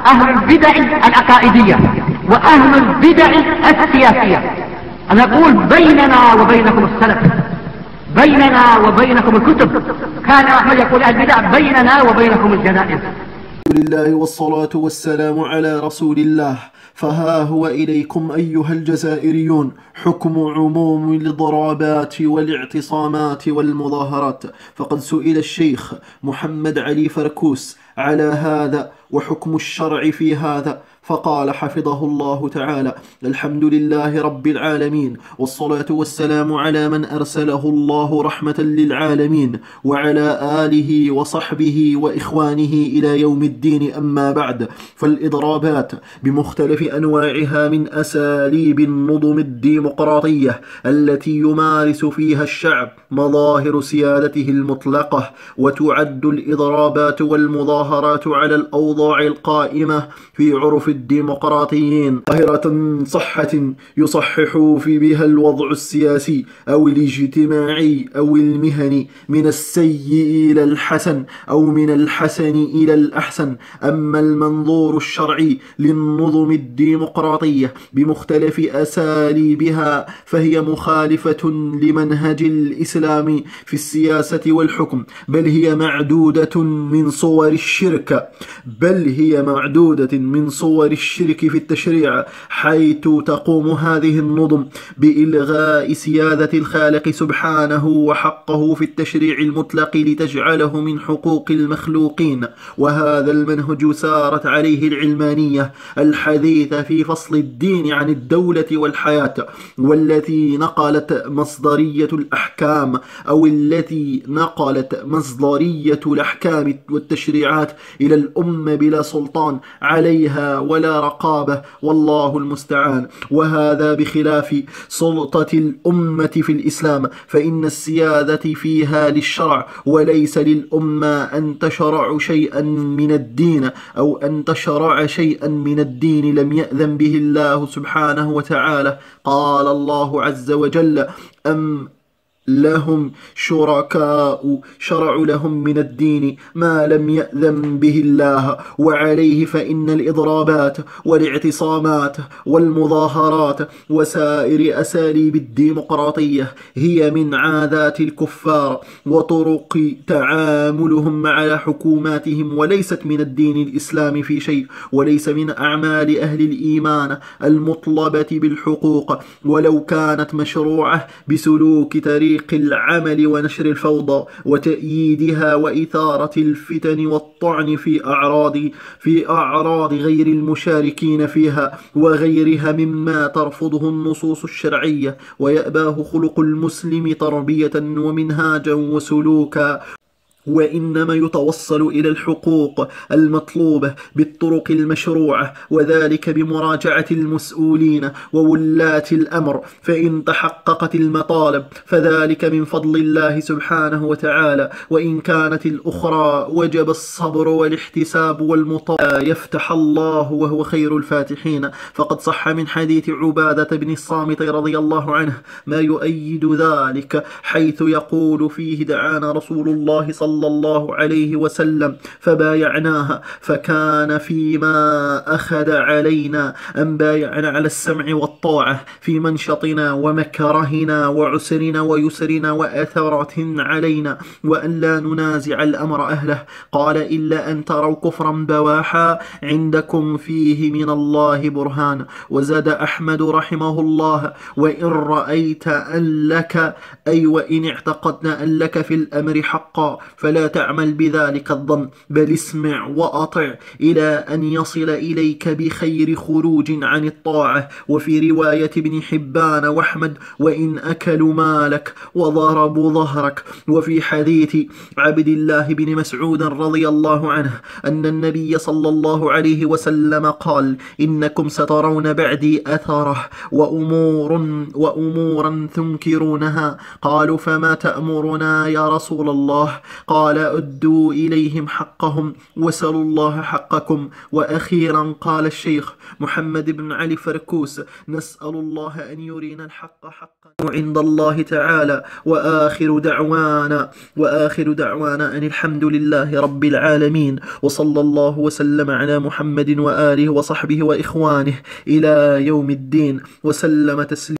أهل البدع العقائدية وأهل البدع السياسية. أنا أقول بيننا وبينكم السلف، بيننا وبينكم الكتب. كان أحمد يقول البدع بيننا وبينكم الجنائز. لله والصلاة والسلام على رسول الله. فها هو إليكم أيها الجزائريون حكم عموم الضرابات والاعتصامات والمظاهرات. فقد سئل الشيخ محمد علي فركوس على هذا وحكم الشرع في هذا، فقال حفظه الله تعالى: الحمد لله رب العالمين، والصلاة والسلام على من أرسله الله رحمة للعالمين، وعلى آله وصحبه وإخوانه إلى يوم الدين. أما بعد، فالإضرابات بمختلف أنواعها من أساليب النظم الديمقراطية التي يمارس فيها الشعب مظاهر سيادته المطلقة، وتعد الإضرابات والمظاهرات على الأوضاع القائمة في عرف الديمقراطيين ظاهرة صحة يصحح في بها الوضع السياسي أو الاجتماعي أو المهني من السيء إلى الحسن أو من الحسن إلى الأحسن. أما المنظور الشرعي للنظم الديمقراطية بمختلف أساليبها فهي مخالفة لمنهج الإسلام في السياسة والحكم، بل هي معدودة من صور الشرك في التشريع، حيث تقوم هذه النظم بإلغاء سيادة الخالق سبحانه وحقه في التشريع المطلق لتجعله من حقوق المخلوقين. وهذا المنهج سارت عليه العلمانية الحديثة في فصل الدين عن الدولة والحياة، والتي نقلت مصدرية الأحكام الأحكام والتشريعات إلى الأمة بلا سلطان عليها ولا رقابة، والله المستعان. وهذا بخلاف سلطة الأمة في الإسلام، فإن السيادة فيها للشرع وليس للأمة أن تشرع شيئا من الدين لم يأذن به الله سبحانه وتعالى. قال الله عز وجل: أم لهم شركاء شرعوا لهم من الدين ما لم يأذن به الله. وعليه فإن الإضرابات والاعتصامات والمظاهرات وسائر أساليب الديمقراطية هي من عادات الكفار وطرق تعاملهم مع حكوماتهم، وليست من الدين الإسلامي في شيء، وليس من أعمال أهل الإيمان المطلبة بالحقوق، ولو كانت مشروعة بسلوك طريق العمل ونشر الفوضى وتأييدها وإثارة الفتن والطعن في أعراض غير المشاركين فيها وغيرها مما ترفضه النصوص الشرعية ويأباه خلق المسلم تربية ومنهاجا وسلوكا، وإنما يتوصل إلى الحقوق المطلوبة بالطرق المشروعة، وذلك بمراجعة المسؤولين وولاة الأمر، فإن تحققت المطالب فذلك من فضل الله سبحانه وتعالى، وإن كانت الأخرى وجب الصبر والاحتساب والمطالبة يفتح الله وهو خير الفاتحين. فقد صح من حديث عبادة بن الصامت رضي الله عنه ما يؤيد ذلك، حيث يقول فيه: دعانا رسول الله صلى الله عليه وسلم فبايعناها، فكان فيما أخذ علينا أن بايعنا على السمع والطاعة في منشطنا ومكرهنا وعسرنا ويسرنا وأثرة علينا، وأن لا ننازع الأمر أهله. قال: إلا أن تروا كفرا بواحا عندكم فيه من الله برهان. وزاد أحمد رحمه الله: وإن رأيت أن لك وإن اعتقدنا أن لك في الأمر حقا فلا تعمل بذلك الظن، بل اسمع وأطع إلى أن يصل إليك بخير خروج عن الطاعة. وفي رواية ابن حبان وأحمد: وإن أكلوا مالك وضربوا ظهرك. وفي حديث عبد الله بن مسعود رضي الله عنه أن النبي صلى الله عليه وسلم قال: إنكم سترون بعدي أثره وأمورا تنكرونها. قالوا: فما تأمرنا يا رسول الله؟ قال أدوا إليهم حقهم وسلوا الله حقكم. وأخيرا قال الشيخ محمد بن علي فركوس: نسأل الله أن يرينا الحق حقا عند الله تعالى. وآخر دعوانا أن الحمد لله رب العالمين، وصلى الله وسلم على محمد وآله وصحبه وإخوانه إلى يوم الدين، وسلم تسليما.